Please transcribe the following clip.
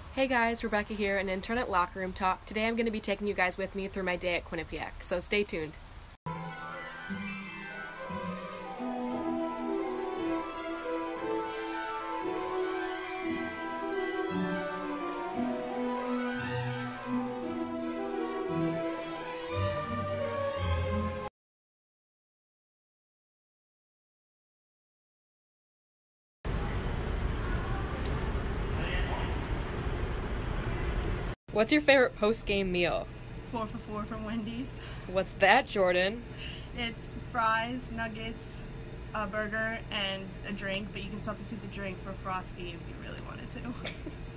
Hey guys, Rebecca here, an intern at Locker Room Talk. Today I'm going to be taking you guys with me through my day at Quinnipiac, so stay tuned. What's your favorite post-game meal? 4 for 4 from Wendy's. What's that, Jordan? It's fries, nuggets, a burger, and a drink, but you can substitute the drink for Frosty if you really wanted to.